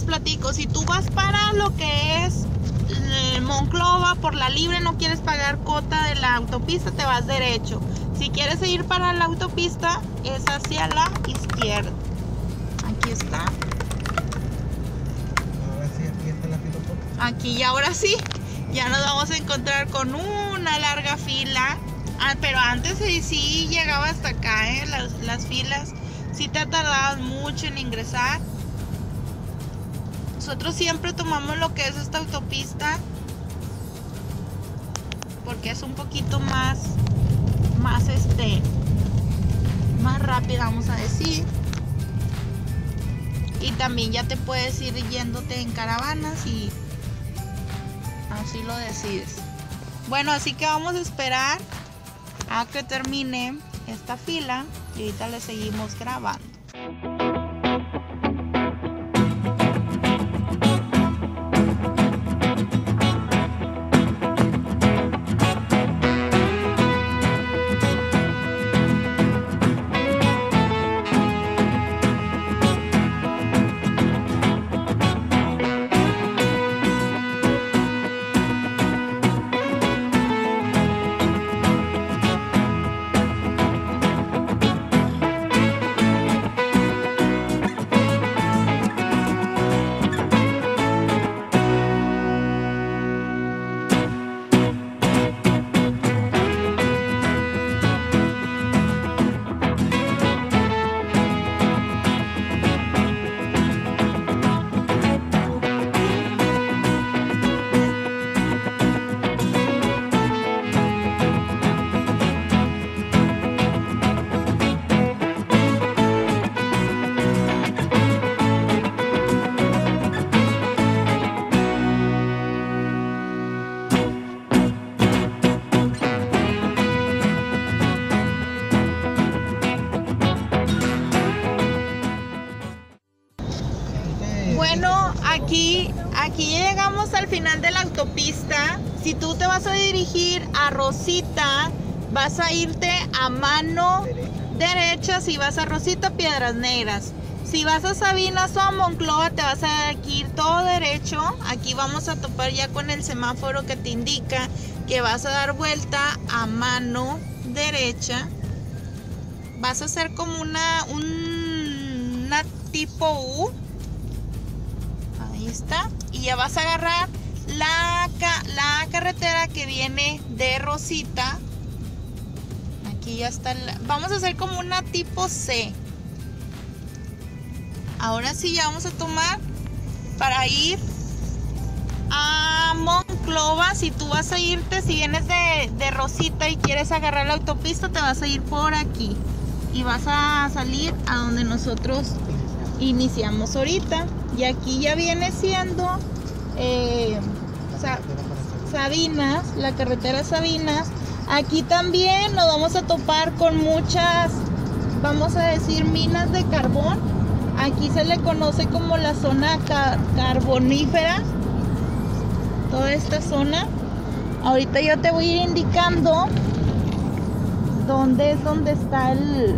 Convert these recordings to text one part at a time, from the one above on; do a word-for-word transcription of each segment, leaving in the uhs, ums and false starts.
platico. Si tú vas para lo que es eh, Monclova, por la Libre, no quieres pagar cuota de la autopista, te vas derecho. Si quieres ir para la autopista, es hacia la izquierda. Aquí está. Ahora sí, aquí está la fila. Aquí y ahora sí, ya nos vamos a encontrar con una larga fila. Ah, pero antes sí, sí llegaba hasta acá, ¿eh? Las, las filas. Sí te tardabas mucho en ingresar. Nosotros siempre tomamos lo que es esta autopista porque es un poquito más, más este, más rápida, vamos a decir. Y también ya te puedes ir yéndote en caravanas y así lo decides. Bueno, así que vamos a esperar a que termine esta fila y ahorita le seguimos grabando. Bueno, aquí, aquí llegamos al final de la autopista. Si tú te vas a dirigir a Rosita, vas a irte a mano derecha. Si vas a Rosita, Piedras Negras. Si vas a Sabinas o a Monclova, te vas a ir todo derecho. Aquí vamos a topar ya con el semáforo que te indica que vas a dar vuelta a mano derecha. Vas a hacer como una, un, una tipo U. Ahí está. Y ya vas a agarrar la, la carretera que viene de Rosita. Aquí ya está. La, vamos a hacer como una tipo C. Ahora sí ya vamos a tomar para ir a Monclova. Si tú vas a irte, si vienes de, de Rosita y quieres agarrar la autopista, te vas a ir por aquí. Y vas a salir a donde nosotros iniciamos ahorita. Y aquí ya viene siendo eh, Sa Sabinas, la carretera Sabinas. Aquí también nos vamos a topar con muchas, vamos a decir, minas de carbón. Aquí se le conoce como la zona car carbonífera, toda esta zona. Ahorita yo te voy a ir indicando dónde es donde está el,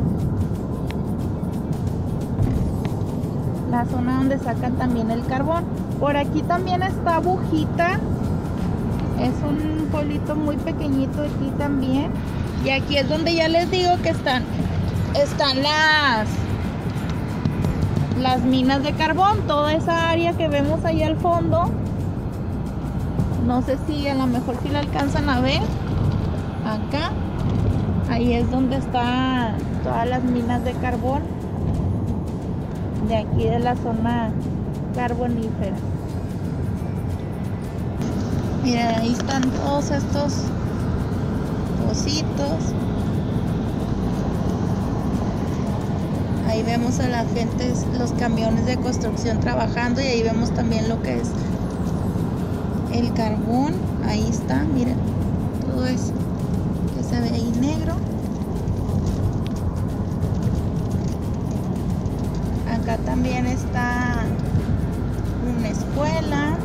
la zona donde sacan también el carbón. Por aquí también está Bujita, es un pueblito muy pequeñito aquí también. Y aquí es donde ya les digo que están, están las... las minas de carbón, toda esa área que vemos ahí al fondo. No sé si a lo mejor si la alcanzan a ver. Acá, ahí es donde están todas las minas de carbón de aquí de la zona carbonífera. Miren, ahí están todos estos pocitos. Ahí vemos a la gente, los camiones de construcción trabajando, y ahí vemos también lo que es el carbón. Ahí está, miren, todo eso que se ve ahí negro. Acá también está una escuela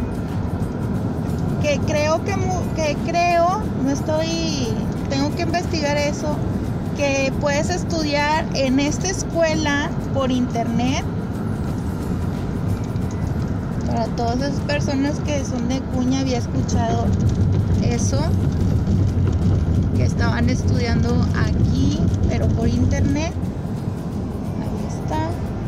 que creo que, que creo, no estoy, tengo que investigar eso, que puedes estudiar en esta escuela por internet. Para todas esas personas que son de Acuña, había escuchado eso, que estaban estudiando aquí, pero por internet. Ahí está.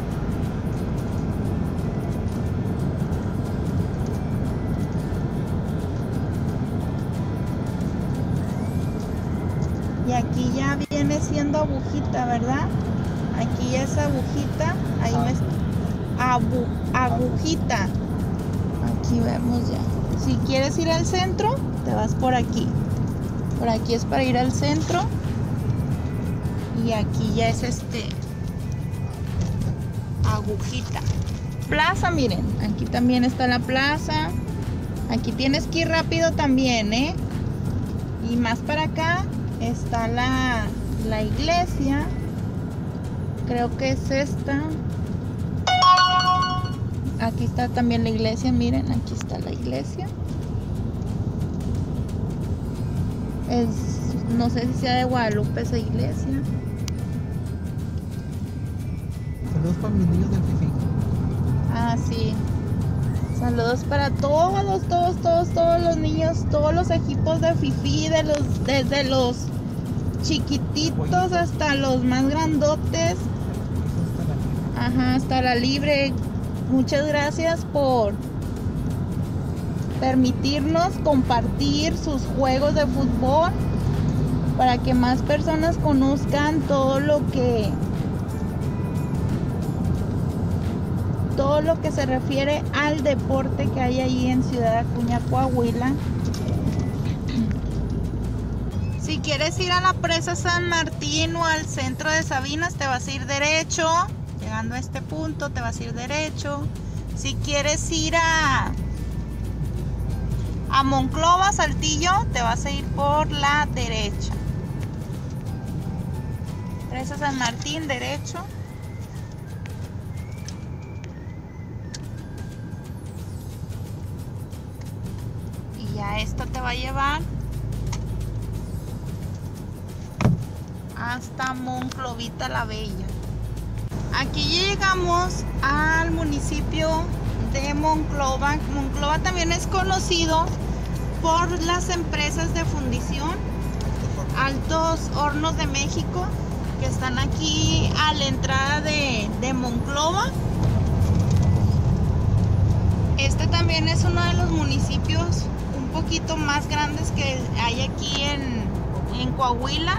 Y aquí ya viene siendo agujita, ¿verdad? Aquí ya es agujita. Ahí me está. Abu, agujita. Aquí vemos ya. Si quieres ir al centro, te vas por aquí. Por aquí es para ir al centro. Y aquí ya es este agujita. Plaza, miren. Aquí también está la plaza. Aquí tienes que ir rápido también, ¿eh? Y más para acá está la, la iglesia. Creo que es esta. Aquí está también la iglesia, miren, aquí está la iglesia. Es, no sé si sea de Guadalupe esa iglesia. Saludos para mis niños del Fifi. Ah, sí. Saludos para todos, todos, todos, todos los niños, todos los equipos de Fifi, de los, desde los chiquititos hasta los más grandotes. Ajá, hasta la libre. Muchas gracias por permitirnos compartir sus juegos de fútbol para que más personas conozcan todo lo que todo lo que se refiere al deporte que hay ahí en Ciudad Acuña, Coahuila. Si quieres ir a la presa San Martín o al centro de Sabinas, te vas a ir derecho. Llegando a este punto te vas a ir derecho. Si quieres ir a a Monclova, Saltillo, te vas a ir por la derecha. Presa San Martín, derecho. Y ya esto te va a llevar hasta Monclovita la Bella. Aquí llegamos al municipio de Monclova. Monclova también es conocido por las empresas de fundición Altos Hornos de México, que están aquí a la entrada de, de Monclova. Este también es uno de los municipios un poquito más grandes que hay aquí en, en Coahuila,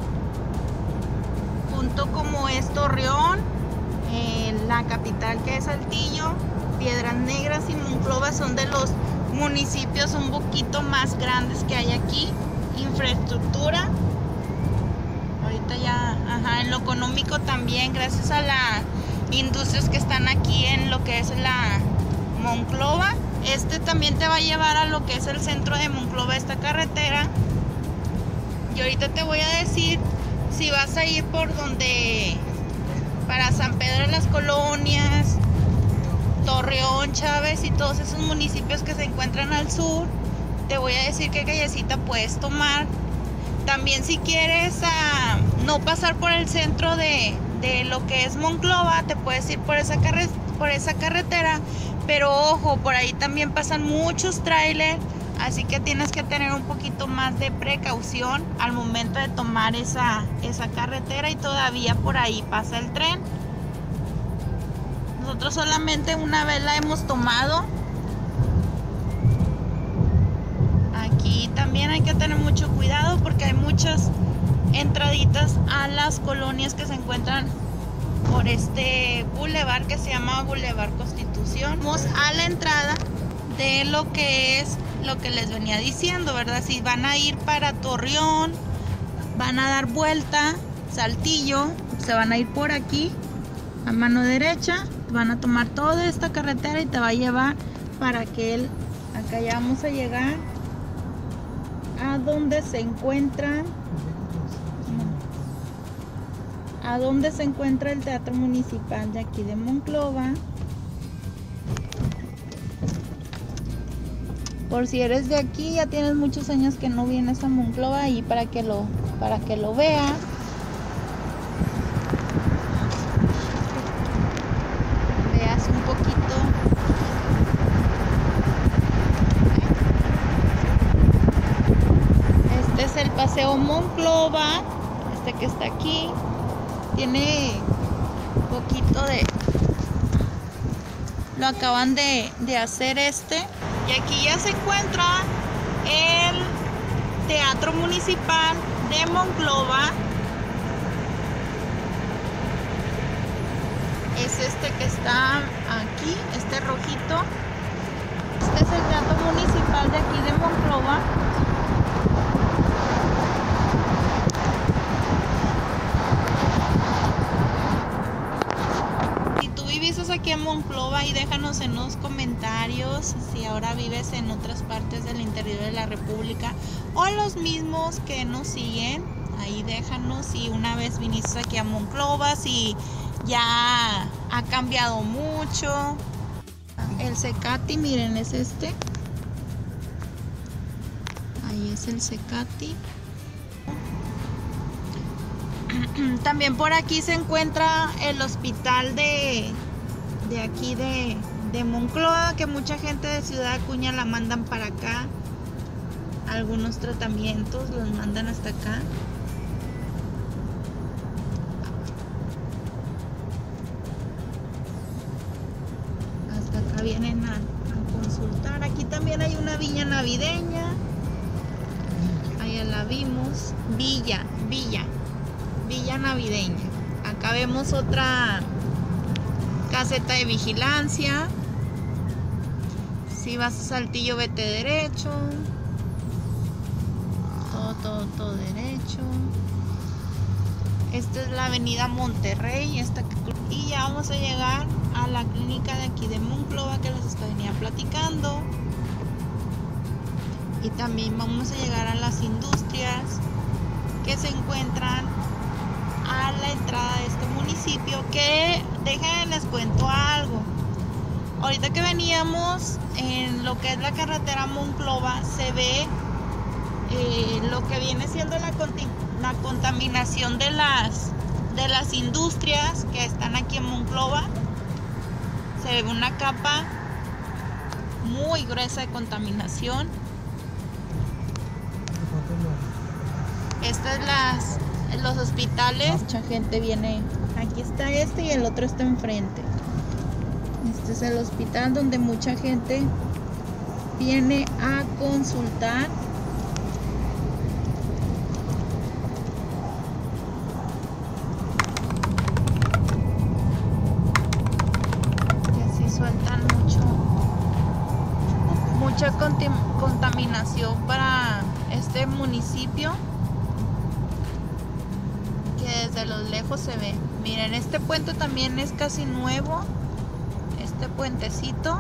junto como es Torreón, eh, la capital que es Saltillo, Piedras Negras y Monclova son de los municipios un poquito más grandes que hay aquí. Infraestructura, ahorita ya, ajá, en lo económico también, gracias a las industrias que están aquí en lo que es la Monclova. Este también te va a llevar a lo que es el centro de Monclova, esta carretera. Y ahorita te voy a decir si vas a ir por donde, para San Pedro de las Colonias, Torreón, Chávez y todos esos municipios que se encuentran al sur. Te voy a decir qué callecita puedes tomar. También si quieres uh, no pasar por el centro de, de lo que es Monclova, te puedes ir por esa, carre por esa carretera. Pero ojo, por ahí también pasan muchos trailers, así que tienes que tener un poquito más de precaución al momento de tomar esa, esa carretera, y todavía por ahí pasa el tren. Nosotros solamente una vez la hemos tomado. Aquí también hay que tener mucho cuidado porque hay muchas entraditas a las colonias que se encuentran por este bulevar que se llama Bulevar Constitución. Vamos a la entrada de lo que es lo que les venía diciendo, ¿verdad? Si van a ir para Torreón, van a dar vuelta, Saltillo, se van a ir por aquí a mano derecha, van a tomar toda esta carretera y te va a llevar para que él, acá ya vamos a llegar a donde se encuentra a donde se encuentra el Teatro Municipal de aquí de Monclova. Por si eres de aquí, ya tienes muchos años que no vienes a Monclova, y para que lo para que lo veas. Veas un poquito Paseo Monclova, este que está aquí, tiene poquito de... Lo acaban de, de hacer este. Y aquí ya se encuentra el Teatro Municipal de Monclova. Es este que está aquí, este rojito. Este es el Teatro Municipal de aquí de Monclova. Si tú viviste aquí en Monclova, y déjanos en los comentarios si ahora vives en otras partes del interior de la República o los mismos que nos siguen. Ahí déjanos si una vez viniste aquí a Monclova, si ya ha cambiado mucho. El Cecati, miren, es este. Ahí es el Cecati. También por aquí se encuentra el hospital de, de aquí de, de Monclova, que mucha gente de Ciudad Acuña la mandan para acá. Algunos tratamientos los mandan hasta acá. Vienen a, a consultar. Aquí también hay una viña navideña. Allá la vimos. Villa, villa, villa navideña. Acá vemos otra caseta de vigilancia. Si vas a Saltillo, vete derecho. Todo, todo, todo derecho. Esta es la avenida Monterrey. Esta que... Y ya vamos a llegar a la clínica de aquí de Monclova que les venía platicando. Y también vamos a llegar a las industrias que se encuentran a la entrada de este municipio. Que déjenme les cuento algo. Ahorita que veníamos en lo que es la carretera Monclova, se ve eh, lo que viene siendo la, la contaminación de las de las industrias que están aquí en Monclova. Se ve una capa muy gruesa de contaminación. Estas las los hospitales. Mucha gente viene. Aquí está este y el otro está enfrente. Este es el hospital donde mucha gente viene a consultar. Mucha contaminación para este municipio, que desde los lejos se ve. Miren, este puente también es casi nuevo, este puentecito.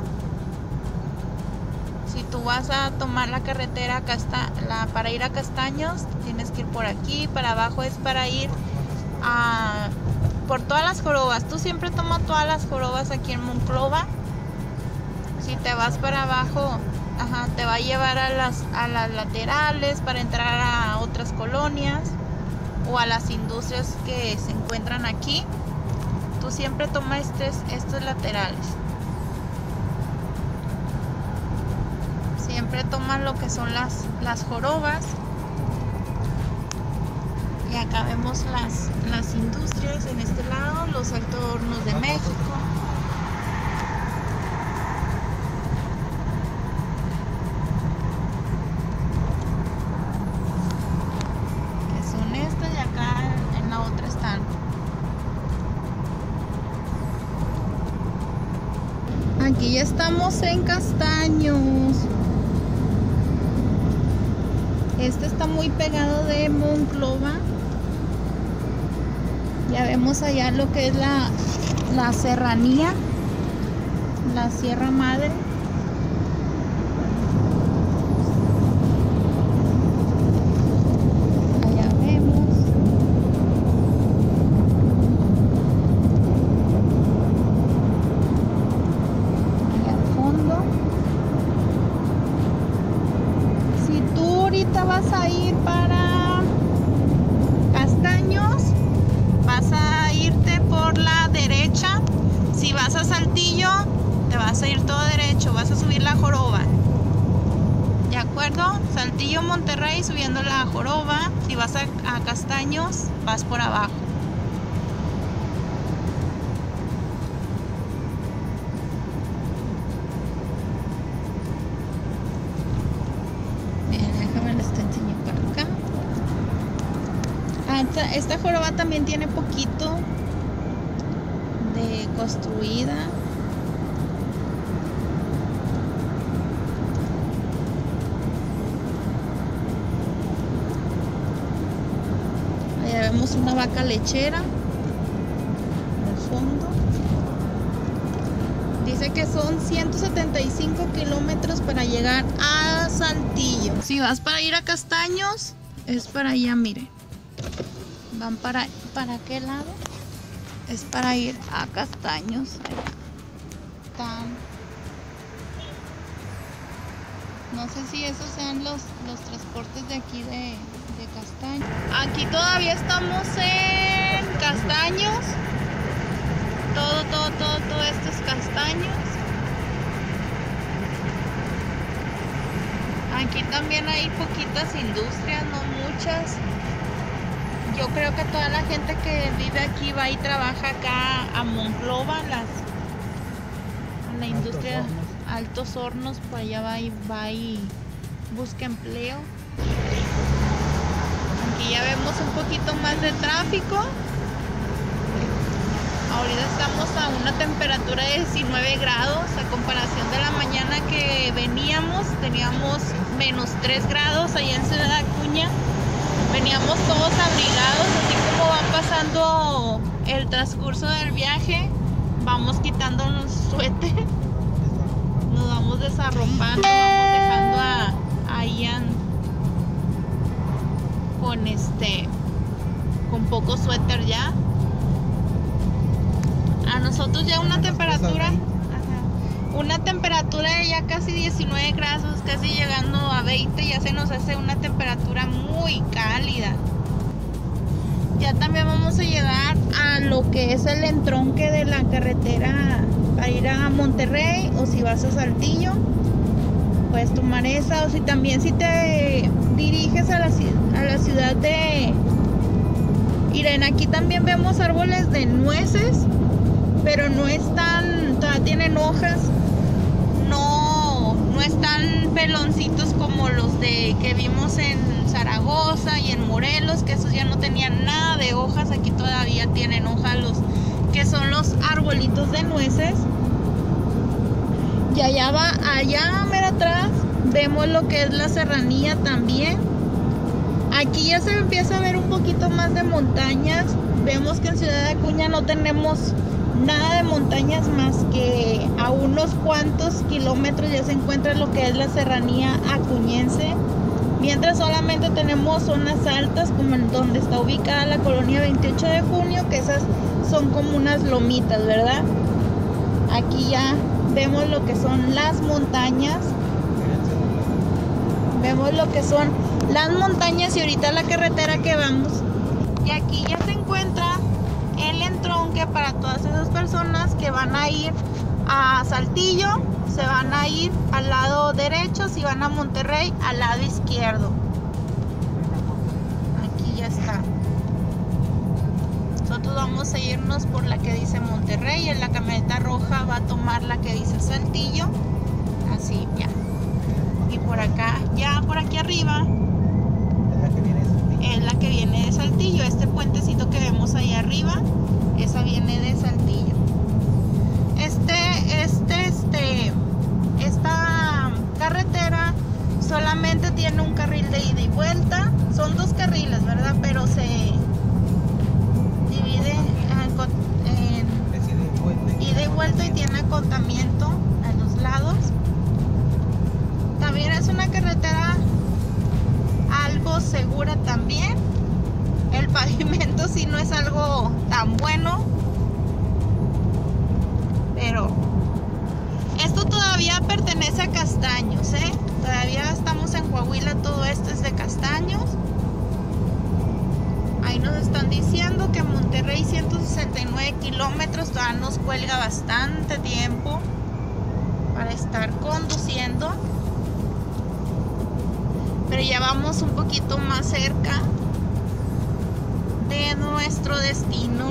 Si tú vas a tomar la carretera Casta la, para ir a Castaños, tienes que ir por aquí. Para abajo es para ir a por todas las jorobas. Tú siempre tomas todas las jorobas aquí en Monclova. Si te vas para abajo, ajá, te va a llevar a las, a las laterales para entrar a otras colonias o a las industrias que se encuentran aquí. Tú siempre tomas estos, estos laterales. Siempre tomas lo que son las, las jorobas. Y acá vemos las, las industrias en este lado, los Altos Hornos de México. Aquí ya estamos en Castaños. Este está muy pegado de Monclova. Ya vemos allá lo que es la, la serranía, la Sierra Madre. Allá vemos. Allá al fondo. Si tú ahorita vas a ir para Castaños, vas a irte por la derecha. Si vas a Saltillo, te vas a ir todo derecho, vas a subir la joroba. Ya acuerdo? Saltillo, Monterrey, subiendo la Joroba. Si vas a, a Castaños, vas por abajo. Bien, déjame les te enseño para acá. Ah, esta, esta Joroba también tiene poquito de construida. Allá vemos una vaca lechera al fondo. Dice que son ciento setenta y cinco kilómetros para llegar a Saltillo. Si vas para ir a Castaños, es para allá, mire. Van para, ¿para qué lado? Es para ir a Castaños. Tan. No sé si esos sean los, los transportes de aquí de, de Castaños. Aquí todavía estamos en Castaños. Todo, todo, todo, todo esto es Castaños. Aquí también hay poquitas industrias, no muchas. Yo creo que toda la gente que vive aquí va y trabaja acá a Monclova, las, a la industria Altos Hornos, por allá va y, va y busca empleo. Aquí ya vemos un poquito más de tráfico. Ahorita estamos a una temperatura de diecinueve grados, a comparación de la mañana que veníamos, teníamos menos tres grados allá en Ciudad Acuña. Veníamos todos abrigados, así como van pasando el transcurso del viaje, vamos quitándonos suéter, nos vamos desarropando, vamos dejando a, a Ian con este, con poco suéter ya. A nosotros ya una temperatura, ajá, una temperatura de ya casi diecinueve grados, casi llegando a veinte, ya se nos hace una temperatura muy cálida. Ya también vamos a llegar a lo que es el entronque de la carretera para ir a Monterrey, o si vas a Saltillo, puedes tomar esa, o si también si te diriges a la, a la ciudad de Irene. Aquí también vemos árboles de nueces, pero no están, todavía tienen hojas, no, no están peloncitos como los de que vimos en Zaragoza y en Morelos, que esos ya no tenían nada de hojas. Aquí todavía tienen hojas los que son los arbolitos de nueces. Y allá va, allá mero atrás vemos lo que es la serranía también. Aquí ya se empieza a ver un poquito más de montañas. Vemos que en Ciudad Acuña no tenemos nada de montañas, más que a unos cuantos kilómetros ya se encuentra lo que es la serranía acuñense, mientras solamente tenemos zonas altas como en donde está ubicada la colonia veintiocho de junio, que esas son como unas lomitas, ¿verdad? Aquí ya vemos lo que son las montañas, vemos lo que son las montañas y ahorita la carretera que vamos. Y aquí ya se encuentra el entronque para todas esas personas que van a ir a Saltillo, se van a ir al lado derecho, si van a Monterrey al lado izquierdo. Aquí ya está. Nosotros vamos a irnos por la que dice Monterrey, en la camioneta roja va a tomar la que dice Saltillo, así ya. Y por acá, ya por aquí arriba, es la que viene de Saltillo. Este puentecito que vemos ahí arriba, esa viene de Saltillo. Este, este, este, esta carretera solamente tiene un carril de ida y vuelta. Son dos carriles, ¿verdad? Pero se divide en, en ida y vuelta y tiene acotamiento a los lados. También es una carretera algo segura también. El pavimento sí no es algo tan bueno, pero esto todavía pertenece a Castaños, ¿eh? Todavía estamos en Coahuila, todo esto es de Castaños. Ahí nos están diciendo que Monterrey ciento sesenta y nueve kilómetros, todavía nos cuelga bastante tiempo para estar conduciendo. pero ya vamos un poquito más cerca de nuestro destino.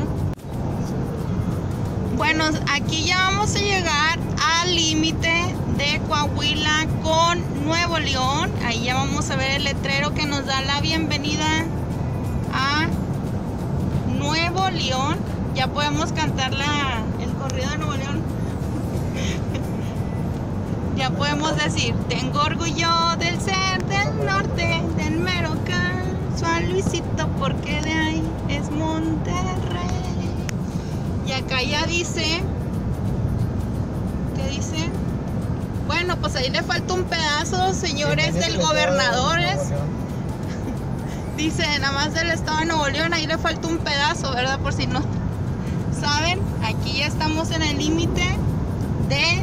Bueno, aquí ya vamos a llegar al límite de Coahuila con Nuevo León. Ahí ya vamos a ver el letrero que nos da la bienvenida a Nuevo León. Ya podemos cantar la, el corrido de Nuevo León. Ya podemos decir, tengo orgullo del ser del norte, del Merocal, San Luisito, porque de ahí es Monterrey. Y acá ya dice, ¿qué dice? Bueno, pues ahí le falta un pedazo, señores del gobernadores. Dice, nada más del estado de Nuevo León, ahí le falta un pedazo, ¿verdad? Por si no saben, aquí ya estamos en el límite de...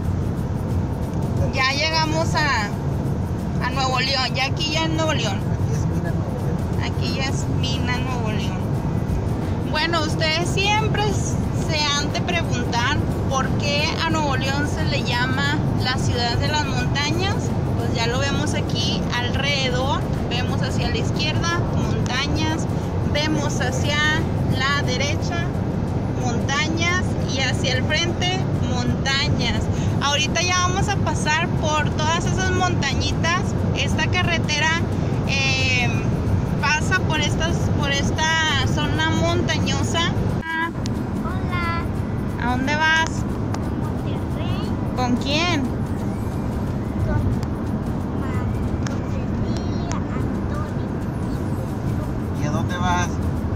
Ya llegamos a, a Nuevo León, ya aquí ya es Nuevo León. Aquí ya es Mina, Nuevo León. Bueno, ustedes siempre se han de preguntar por qué a Nuevo León se le llama la ciudad de las montañas. Pues ya lo vemos aquí alrededor, vemos hacia la izquierda montañas, vemos hacia la derecha montañas y hacia el frente montañas. Ahorita ya vamos a pasar por todas esas montañitas. Esta carretera eh, pasa por estas, por esta zona montañosa. Hola. ¿A dónde vas? A Monterrey. ¿Con quién? Con Ma- Cecilia, Antonio. ¿Y a dónde vas?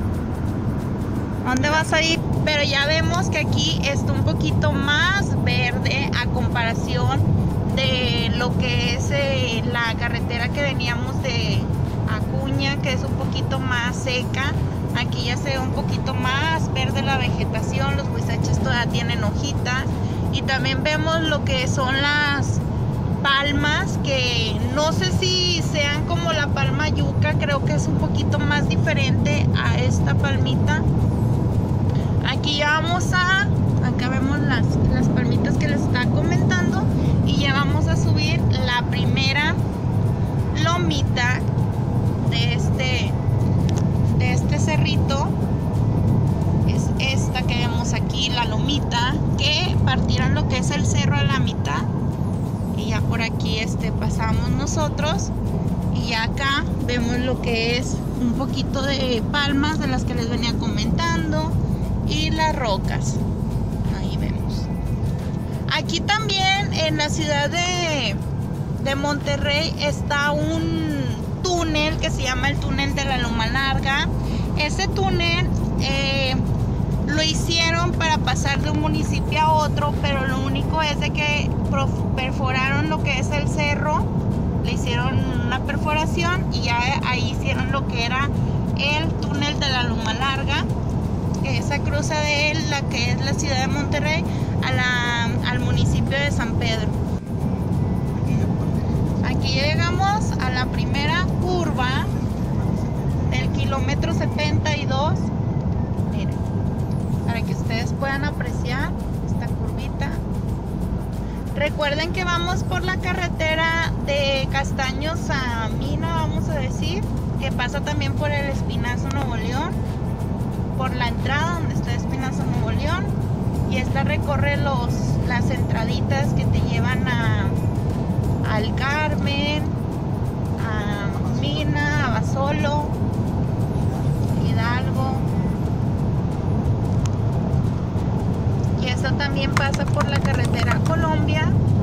¿A dónde vas a ir? Pero ya vemos que aquí está un poquito más verde a comparación de lo que es eh, la carretera que veníamos de Acuña, que es un poquito más seca. Aquí ya se ve un poquito más verde la vegetación, los huizaches todavía tienen hojita, y también vemos lo que son las palmas, que no sé si sean como la palma yuca, creo que es un poquito más diferente a esta palmita. Aquí ya vamos a, acá vemos las, las palmitas que les estaba comentando, y ya vamos a subir la primera lomita de este, de este cerrito. Es esta que vemos aquí, la lomita, que partieron lo que es el cerro a la mitad, y ya por aquí este, pasamos nosotros, y ya acá vemos lo que es un poquito de palmas de las que les venía comentando, y las rocas. Ahí vemos. Aquí también en la ciudad de, de Monterrey está un túnel que se llama el túnel de la Loma Larga. Ese túnel eh, lo hicieron para pasar de un municipio a otro, pero lo único es de que perforaron lo que es el cerro, le hicieron una perforación y ya ahí hicieron lo que era el túnel de la Loma Larga. Esa cruza de él, la que es la ciudad de Monterrey, a la, al municipio de San Pedro. Aquí llegamos a la primera curva del kilómetro setenta y dos. Miren, para que ustedes puedan apreciar esta curvita. Recuerden que vamos por la carretera de Castaños a Mina, vamos a decir, que pasa también por el Espinazo, Nuevo León, por la entrada donde está Espinazo, Nuevo León, y esta recorre los, las entraditas que te llevan a al Carmen, a Mina, a Basolo, Hidalgo, y esta también pasa por la carretera Colombia